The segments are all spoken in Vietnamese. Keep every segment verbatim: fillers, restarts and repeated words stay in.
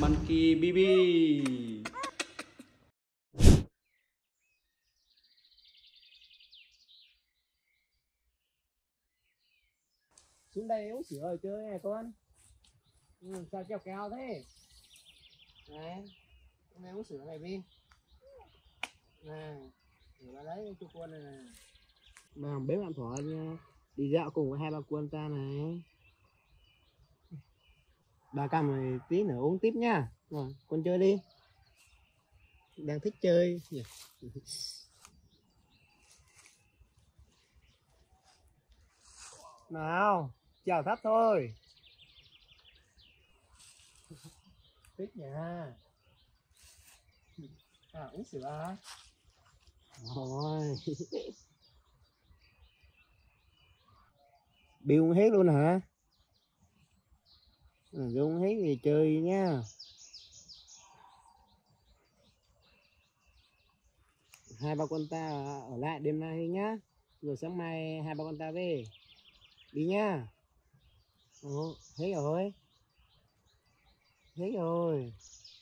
Monkey baby. Xuống đây uống sữa rồi chơi nè con. Ừ, sao keo keo thế? Này, hôm nay uống sữa này Vin. Nè, để bà lấy cho con này nè. Mà bế bạn Thỏ đi dạo cùng với hai ba quân ta này. Bà cầm rồi tí nữa uống tiếp nha. Rồi, con chơi đi. Đang thích chơi. Nào, chào thấp thôi. Thích nha. À, uống sữa hả? Rồi. Bị uống hết luôn hả? Ừ, bị uống hết thì chơi nha. Hai ba con ta ở lại đêm nay nhá. Rồi sáng mai hai ba con ta về. Đi nha. Ồ, hết rồi. Hết rồi.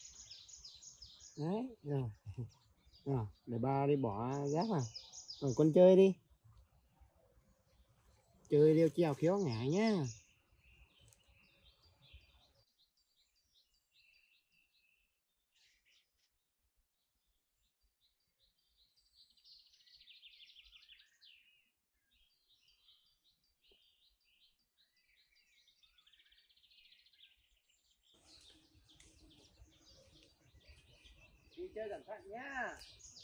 Đấy, rồi. Rồi, để ba đi bỏ rác vào. Rồi con chơi đi. Chơi đeo treo khéo ngã nhá. Đi chơi cẩn thận nhá.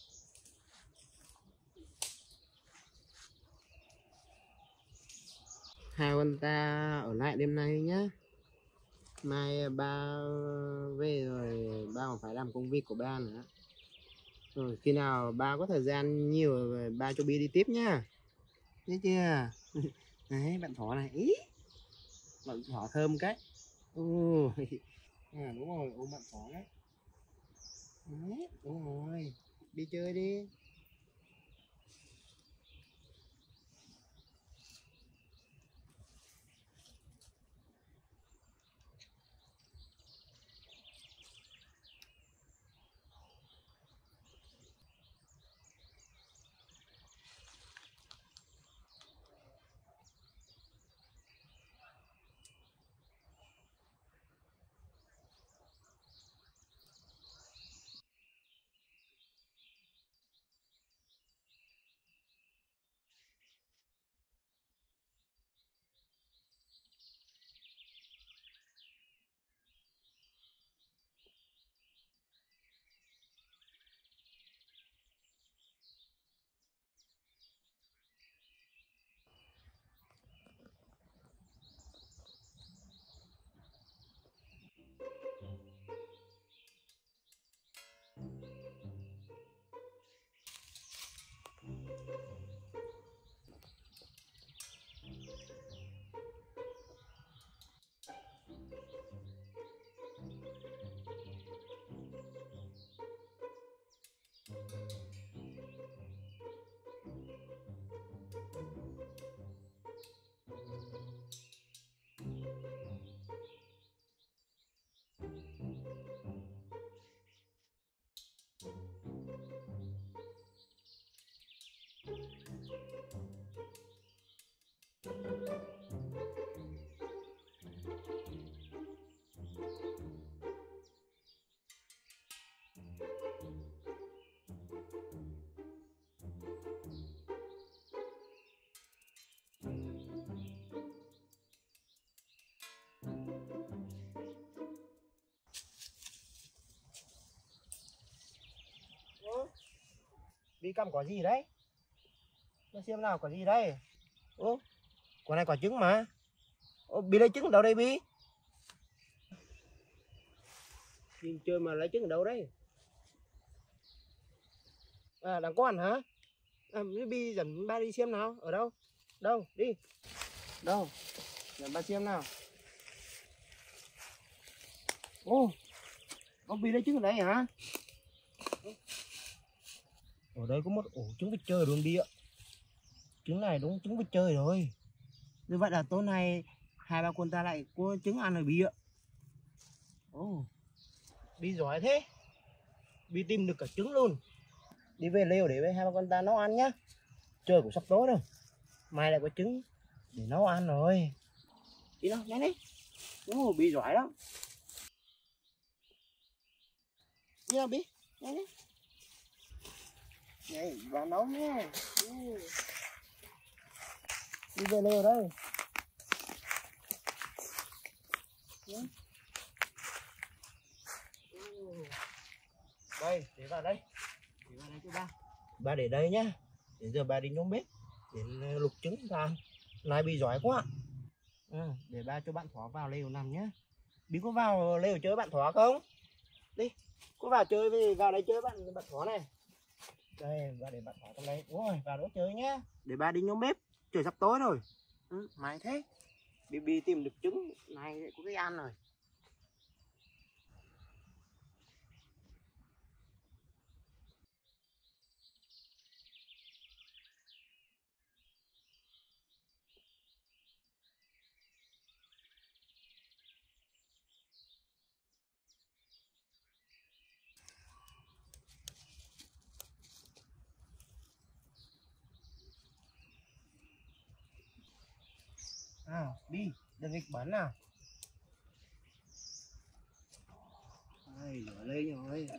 Hai con ta ở lại đêm nay nhá. Mai ba về rồi ba còn phải làm công việc của ba nữa. Rồi khi nào ba có thời gian nhiều rồi ba cho Bi đi tiếp nhá. Biết chưa? Đấy, bạn Thỏ này. Ý. Bạn Thỏ thơm cái. Ừ. À, đúng rồi, ôm bạn Thỏ đấy. Đấy, đúng rồi. Đi chơi đi. Bi cầm quả gì đấy? Nó xem nào quả gì đây? Ô, quả này quả trứng mà. Ô, Bi lấy trứng ở đâu đây Bi? Đi chơi mà lấy trứng ở đâu đấy? À, đang con hả? À, Bi dẫn ba đi xem nào. Ở đâu? Đâu? Đi. Đâu? Dẫn ba xem nào. Ô, ông Bi lấy trứng ở đây hả? Ở đây có một ổ trứng vịt trời luôn Bi ạ. Trứng này đúng trứng vịt trời rồi. Như vậy là tối nay hai ba con ta lại có trứng ăn rồi Bi ạ. Ồ. Bi giỏi thế. Bi tìm được cả trứng luôn. Đi về lều để với hai ba con ta nấu ăn nhá. Trời cũng sắp tối rồi. Mai lại có trứng để nấu ăn rồi. Đi nào, nhanh đi. Ồ, Bi giỏi lắm. Đi nào Bi, nhanh đi. Này, vào nấu nha. Đi về lều đây. Đây, để vào đây. Để vào đây cho ba. Ba để đây nhá. Đến giờ ba đi nhóm bếp đến lục trứng ra. Này Bi giỏi quá. Ừ, để ba cho bạn Thỏ vào lều nằm nhá. Bi có vào lều chơi bạn Thỏ không? Đi, có vào chơi với vào đây chơi bạn bạn Thỏ này. Đây, ba để bạn Thỏ trong đây. Ôi, vào đó chơi nhá. Để ba đi nhóm bếp. Trời sắp tối rồi. Ừ, mày thế. Bi Bi tìm được trứng này có cái ăn rồi. À, Bi, đừng nghịch bắn nào. Đây, lửa lên rồi.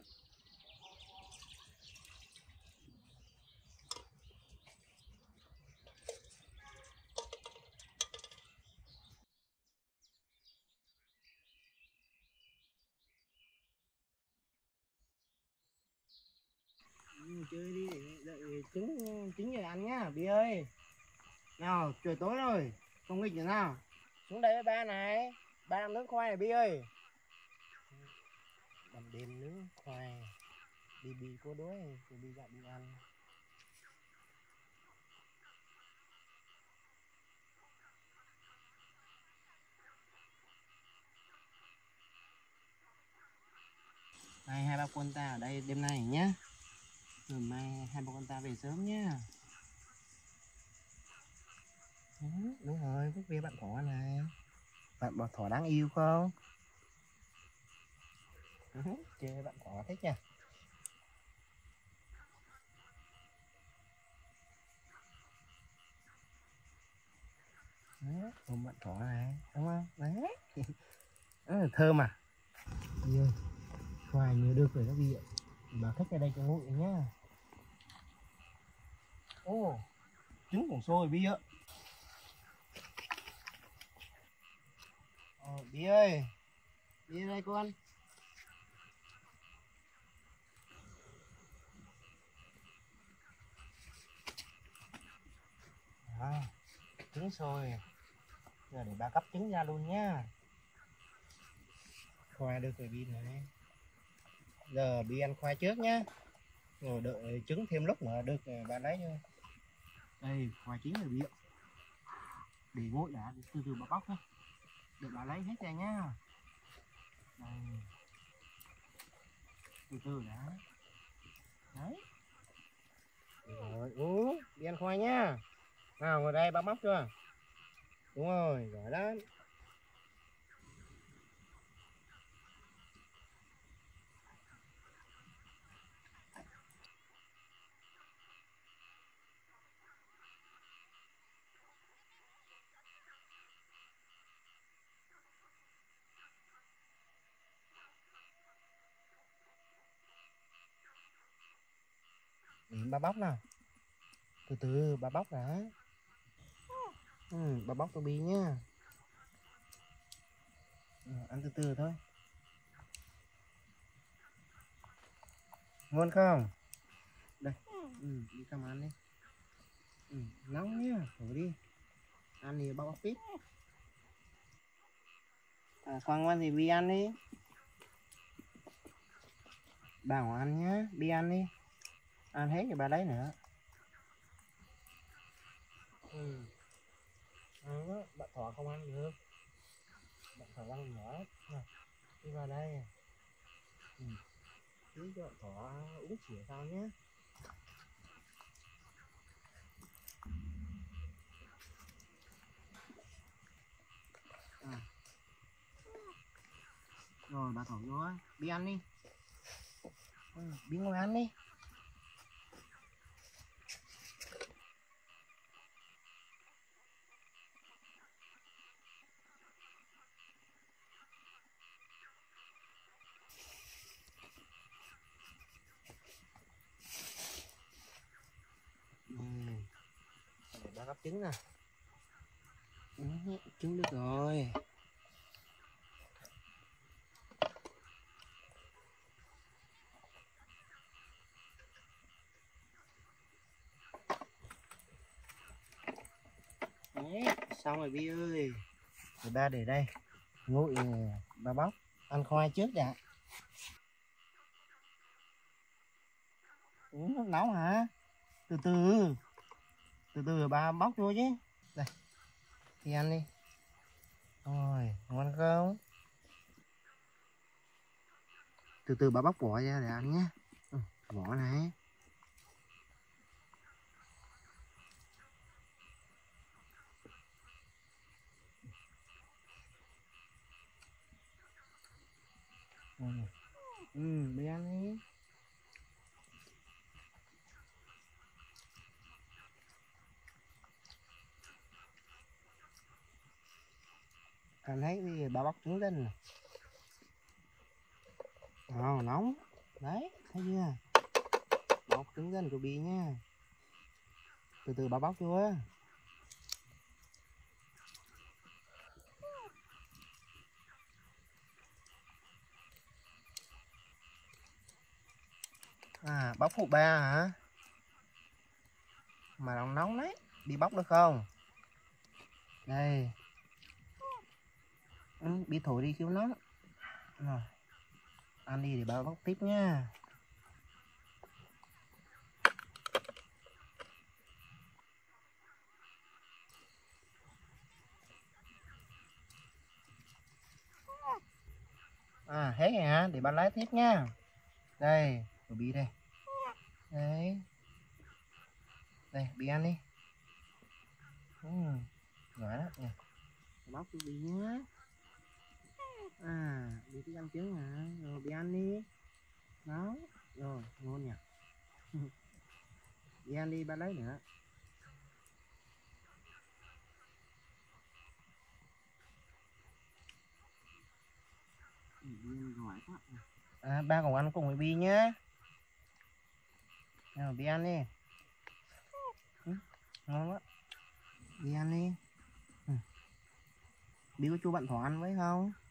Ừ, chơi đi, đợi trứng trứng về ăn nhá, Bi ơi. Nào, trời tối rồi, không nghịch nữa nào. Xuống đây với ba này, ba làm nướng khoai này Bi ơi. Ban đêm nướng khoai, Bi Bi có đói thì Bi dạy đi ăn. Này hai ba con ta ở đây đêm nay nhá. Rồi mai hai ba con ta về sớm nhá. Ừ, đúng rồi, Phúc về bạn Thỏ này. Bạn bảo Thỏ đáng yêu không? Ừ, chơi bạn Thỏ thích nha. Đấy, ôm bạn Thỏ này, đúng không? Đấy. Ừ, thơm à? Bi ơi, khoai nhiều được rồi đó Bi ạ. Bà khách ra đây cho nguội nhá. Ô, trứng cũng sôi Bi ạ. Ờ, Bi ơi, Bi đây con. À, trứng sôi. Giờ để bà cắp trứng ra luôn nhá. Khoai được rồi Bi này. Giờ Bi ăn khoai trước nhá. Rồi đợi trứng thêm lúc nữa được rồi bà lấy thôi. Đây, khoai chín rồi Bi ạ. Để nguội đã, từ từ bà bóc thôi. Để bà lấy hết ra nhá. Đây. Từ từ đã. Đấy. Rồi, uống, đi ăn khoai nhá. Nào, ngồi đây, bác móc chưa? Đúng rồi, giỏi lắm. Ừ, bà bóc nào. Từ từ, bà bóc đã. Ừ, bà bóc cho Bi nhá. Ừ, ăn từ từ thôi. Ngon không? Đây, ừ, đi cầm ăn đi. Ừ, nóng nhá, thử đi. Ăn thì bóc bóc tiếp. À, khoan ngoan thì Bi ăn đi. Bảo ăn nhá, Bi ăn đi. Ăn hết thì bà lấy nữa. Ừ. Ăn đó, bạn Thỏ không ăn được. Bạn Thỏ ăn nhỏ. Nào, đi vào đây. Ừ. Chứ cho bạn Thỏ uống sữa sao nhé. À. Rồi. Rồi bà thỏ vô á, đi ăn đi. Ừ, đi ngồi ăn đi. Ừ. Để ba gắp trứng nè. Ừ, trứng được rồi. Đấy, xong rồi Bi ơi. Rồi ba để đây. Nguội ba bóc. Ăn khoai trước đã. Ừ, nóng hả? Từ từ. Từ từ ba bóc vô chứ. Đây. Thì ăn đi. Rồi, ngon không? Từ từ bà bóc vỏ ra để ăn nhé. Ừ, vỏ này. Ừ, ừ đi ăn đi. Ăn thấy thì bà bóc trứng lên nè. Ờ, nóng. Đấy, thấy chưa? Bóc trứng lên của Bi nha. Từ từ bà bóc vô á. À, bóc phụ ba hả? Mà nóng nóng đấy. Đi bóc được không? Đây. Ừ, Bi thổi đi khiếu nóng. Rồi. Ăn đi để bà bóc tiếp nha. À, hết rồi hả? Để bà lái tiếp nha. Đây, của Bi đây. Đấy. Đây, Bi ăn đi. Ừ, giỏi đó nha. Bóc cho Bi nhé. À, Bi thích ăn trứng hả? Rồi Bi ăn đi. Đó. Rồi, ngon nhỉ. Bi ăn đi, ba lấy nữa. Ừ, giỏi quá. À, ba còn ăn cùng với Bi nhé. Nào, Bi ăn đi. Ừ, ngon quá. Bi ăn đi. Ừ. Bi có cho bạn Thỏ ăn với không?